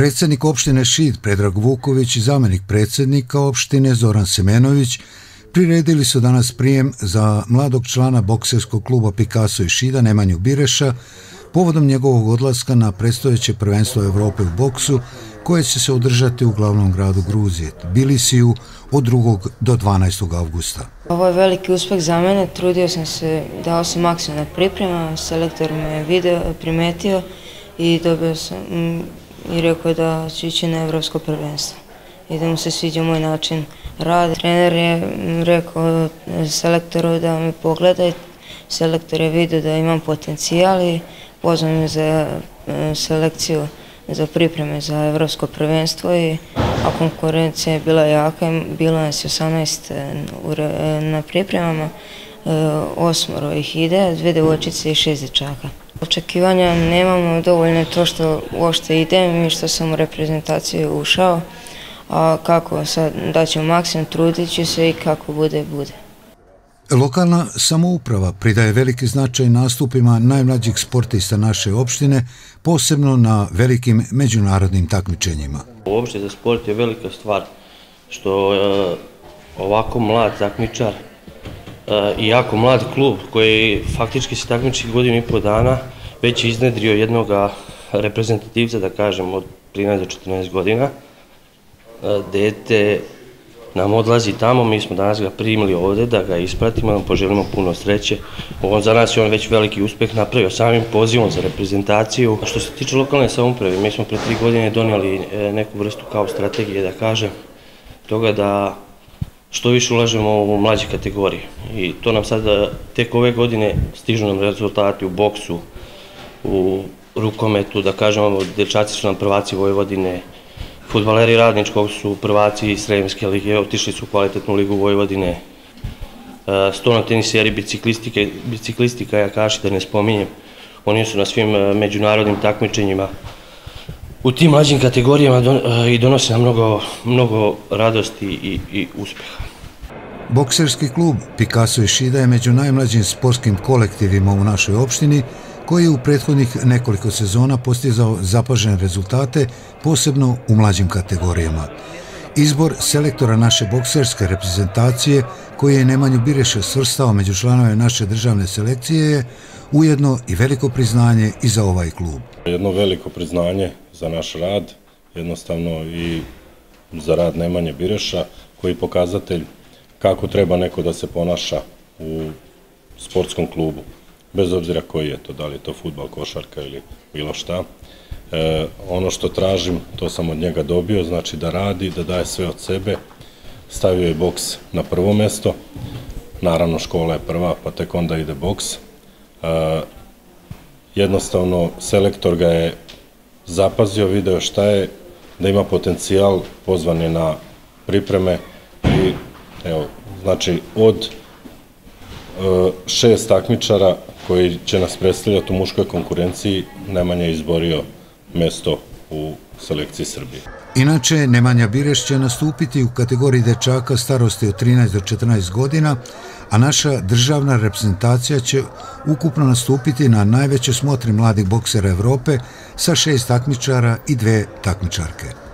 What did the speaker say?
Predsjednik opštine Šid Predrag Vuković i zamjenik predsjednika opštine Zoran Semenović priredili su danas prijem za mladog člana bokserskog kluba Picasso iz Šida Nemanju Bireša povodom njegovog odlaska na predstojeće prvenstvo Evrope u boksu koje će se održati u glavnom gradu Gruzije, Tbilisiju, od 2. do 12. avgusta. Ovo je veliki uspeh za mene, trudio sam se, dao sam maksimum na priprema, selektor me primetio i dobio sam i rekao da ću ići na evropsko prvenstvo i da mu se sviđa moj način rada. Trener je rekao selektoru da me pogledaj, selektor je vidio da imam potencijal i pozvao me za selekciju za pripreme za evropsko prvenstvo, a konkurencija je bila jaka, bilo nas je 18 na pripremama, 8 ih ide, 2 devojčice i 6 dječaka. Očekivanja nemamo, dovoljno to što uopšte idem i što sam u reprezentaciju ušao, a kako sad daću maksimum, trudit ću se i kako bude, bude. Lokalna samouprava pridaje veliki značaj nastupima najmlađih sportista naše opštine, posebno na velikim međunarodnim takmičenjima. Uopšte za sport je velika stvar što ovako mlad takmičar i jako mlad klub koji faktički se takmiči 1,5 godina već je iznedrio jednog reprezentativca, da kažem, od 13 do 14 godina. Dete nam odlazi tamo, mi smo danas ga primili ovde da ga ispratimo, da nam poželimo puno sreće. Za nas je on već veliki uspeh napravio samim pozivom za reprezentaciju. Što se tiče lokalne samouprave, mi smo pre 3 godine donijeli neku vrstu kao strategije, da kažem, toga da što više ulažemo u mlađe kategorije. I to nam sad tek ove godine stižu nam rezultati u boksu, u rukometu, da kažemo, dečaci su nam prvaci Vojvodine, fudbaleri Radničkog su prvaci Sremske lige, otišli su u kvalitetnu ligu Vojvodine, stonoteniseri, biciklistika, jakaši, da ne spominjem, oni su na svim međunarodnim takmičenjima u tim mlađim kategorijama i donose nam mnogo radosti i uspeha. Bokserski klub Picasso iz Šida je među najmlađim sportskim kolektivima u našoj opštini, koji je u prethodnih nekoliko sezona postizao zapažene rezultate, posebno u mlađim kategorijama. Izbor selektora naše bokserske reprezentacije, koji je Nemanju Bireša svrstao među članove naše državne selekcije, je ujedno i veliko priznanje i za ovaj klub. Jedno veliko priznanje za naš rad, jednostavno i za rad Nemanje Bireša, koji je pokazatelj kako treba neko da se ponaša u sportskom klubu. Bez obzira koji je to, da li je to fudbal, košarka ili bilo šta. Ono što tražim, to sam od njega dobio, znači da radi, da daje sve od sebe. Stavio je boks na prvo mesto, naravno škola je prva, pa tek onda ide boks. Jednostavno, selektor ga je zapazio, video šta je, da ima potencijal, pozvan je na pripreme i evo, znači od 6 takmičara koji će nas predstavljati u muškoj konkurenciji, Nemanja je izborio mesto u selekciji Srbije. Inače, Nemanja Bireš će nastupiti u kategoriji dečaka starosti od 13 do 14 godina, a naša državna reprezentacija će ukupno nastupiti na najvećoj smotri mladih boksera Evrope sa 6 takmičara i 2 takmičarke.